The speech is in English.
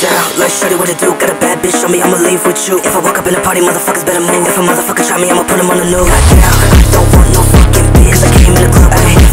down, like shorty what to do. Got a bad bitch on me, I'ma leave with you. If I walk up in the party, motherfuckers better move. If a motherfucker try me, I'ma put him on the news. Got down, I don't want no fucking bitch, 'cause I came in the club, ayy.